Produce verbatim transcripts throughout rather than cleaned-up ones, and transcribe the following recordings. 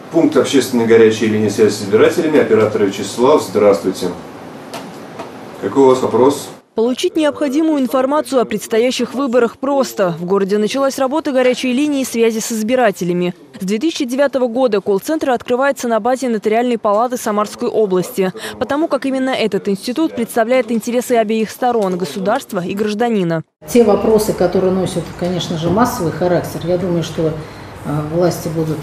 Пункт общественной горячей линии связи с избирателями. Оператор Вячеслав, здравствуйте. Какой у вас вопрос? Получить необходимую информацию о предстоящих выборах просто. В городе началась работа горячей линии связи с избирателями. С две тысячи девятого года колл-центр открывается на базе Нотариальной палаты Самарской области, потому как именно этот институт представляет интересы обеих сторон – государства и гражданина. Те вопросы, которые носят, конечно же, массовый характер, я думаю, что власти будут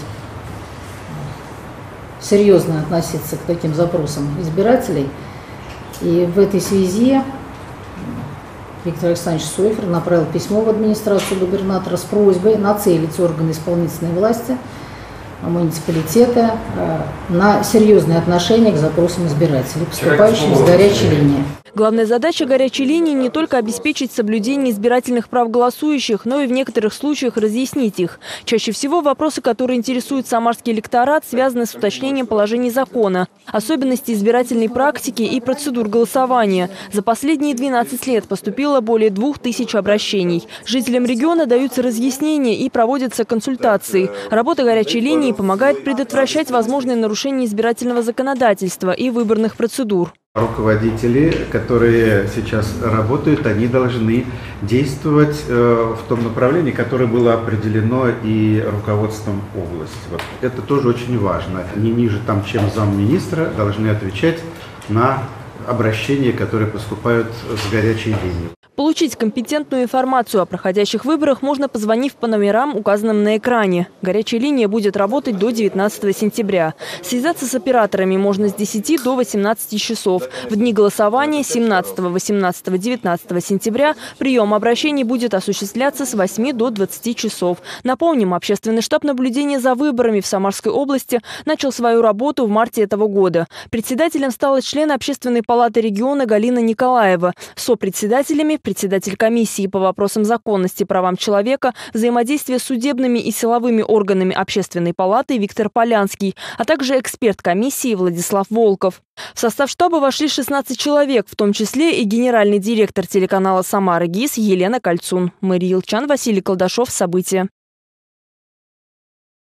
серьезно относиться к таким запросам избирателей. И в этой связи Виктор Александрович Сойфер направил письмо в администрацию губернатора с просьбой нацелить органы исполнительной власти, муниципалитета на серьезное отношение к запросам избирателей, поступающим с горячей линии. Главная задача горячей линии не только обеспечить соблюдение избирательных прав голосующих, но и в некоторых случаях разъяснить их. Чаще всего вопросы, которые интересуют самарский электорат, связаны с уточнением положений закона, особенностей избирательной практики и процедур голосования. За последние двенадцать лет поступило более двух тысяч обращений. Жителям региона даются разъяснения и проводятся консультации. Работа горячей линии помогает предотвращать возможные нарушения избирательного законодательства и выборных процедур. Руководители, которые сейчас работают, они должны действовать э, в том направлении, которое было определено и руководством области. Вот. Это тоже очень важно. Не ниже, там, чем замминистра, должны отвечать на обращения, которые поступают с горячей линии. Получить компетентную информацию о проходящих выборах можно, позвонив по номерам, указанным на экране. Горячая линия будет работать до девятнадцатого сентября. Связаться с операторами можно с десяти до восемнадцати часов. В дни голосования семнадцатого, восемнадцатого, девятнадцатого сентября прием обращений будет осуществляться с восьми до двадцати часов. Напомним, общественный штаб наблюдения за выборами в Самарской области начал свою работу в марте этого года. Председателем стала член Общественной палаты региона Галина Николаева. Сопредседателями – председатель комиссии по вопросам законности, правам человека, взаимодействия с судебными и силовыми органами Общественной палаты Виктор Полянский, а также эксперт комиссии Владислав Волков. В состав штаба вошли шестнадцать человек, в том числе и генеральный директор телеканала «Самара ГИС» Елена Кольцун. Мария Елчан, Василий Колдашов. События.